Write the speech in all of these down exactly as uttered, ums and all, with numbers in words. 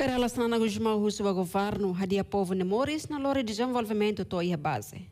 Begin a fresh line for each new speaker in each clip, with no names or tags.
Relação na Guzmão Russo ao governo, hadia povo Nemoris na lore de desenvolvimento toia base.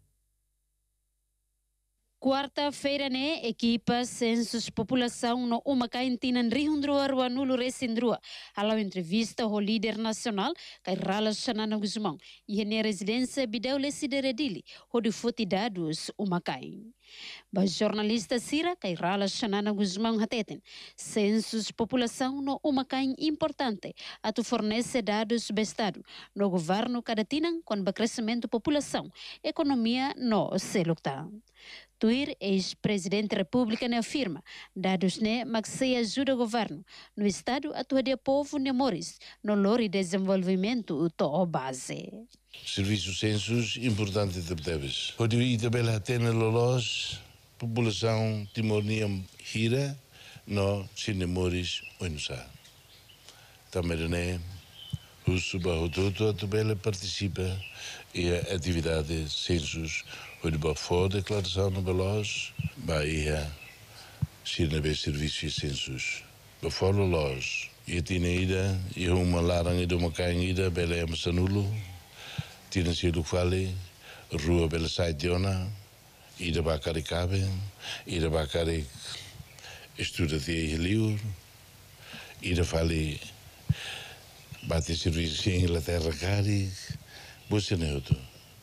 Quarta-feira, né, equipa census população no uma cantina Rihundrua Ruanulo Recindrua. Alô entrevista ao líder nacional, Kairala Xanana Guzmão, e na residência Bideu Lesideredili, onde foi dados uma cain. Ba jornalista Sira, Kairala Xanana Guzmão Hateten, census população no uma cain importante, a tu fornece dados bestado no governo Cadatinang com o crescimento população, economia no selocta. Tuir, ex-presidente da República, ne afirma, dados ne maxei ajuda o governo no estado a tua de povo Nemoris, no lori desenvolvimento to base.
Serviços censos importante de Bdeves. O de Itabela tem lolos, população timorniam hira, no Nemoris oinusa. Também ne o subahototo a tabela participa e a atividade censos onde ba for declaração no balos, ba ia sirnebe serviços censos. Ba for lolos, e tinha ida, e uma larang e uma cainida, bela é masanulo, tinha sido fale, rua bela saitiona, ida ba caricabe, ida ba caric estuda de liur, ida fale bate serviço em Inglaterra cari, você neuto.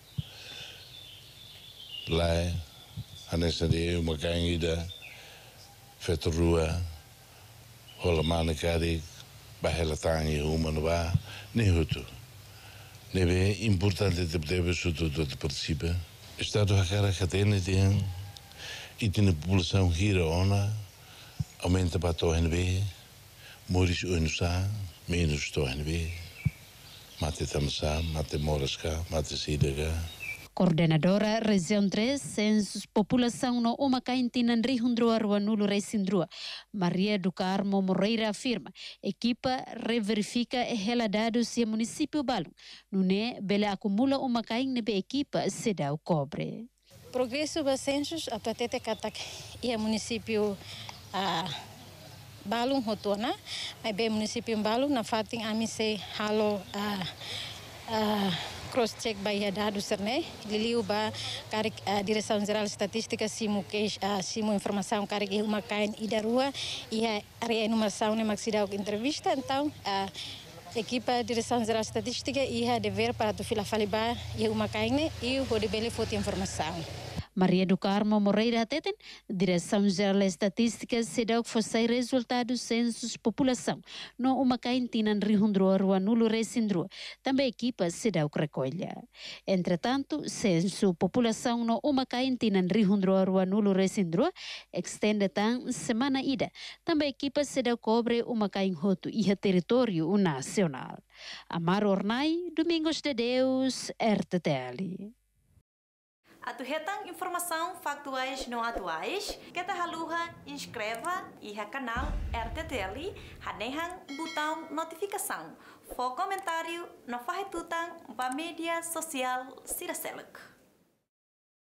Lá, a nessa de uma canhida, feita rua, rola mana cari, bahela tangi, uma no bar, neuto. Neve importante de poder tudo de participa. Estado a cara catena tem e tem a população gira ona, aumenta para to N B, moris unusa, menos to N B, mate tamsa, mate morasca, mate sidaga.
Coordenadora Região três, Census População no uma cantina Rihundrua Ruanulo Recindrua, Maria do Carmo Moreira afirma, equipa reverifica ela dados e município Balum, no ne bela acumula uma cain nebe equipa se dá o cobre.
Progresso do census até tete katak e município a Balum hotona, mas bem município Balum na fatin amise halo a cross-check by dados serne, liliu ba karik uh, Direção Geral de Estatística simu kes uh, simu informação karik e uma kain ida rua e a área enumeração ne maxida entrevista então a uh, equipa Direção Geral de Estatística e a dever para tu fila faliba e uma kain e o de bele foto informação.
Maria do Carmo Moreira Teten, Direção Geral de Estatística, se deu que fosse resultados censos população, no uma cantina Rihundrua Ruanulo Recindrua, também a equipa se deu que recolha. Entretanto, censo população no uma cantina Rihundrua Ruanulo Recindrua, extende tan semana ida, também a equipa se deu cobre uma cain roto e a território nacional. Amaro Ornai, Domingos de Deus, R T T L.
Atuhetang informação factuais não atuais, que ta haluha inscreva e a canal R T T L, hanehang botão notificação. For comentário, não faz tutang ba mídia social Siraseluk.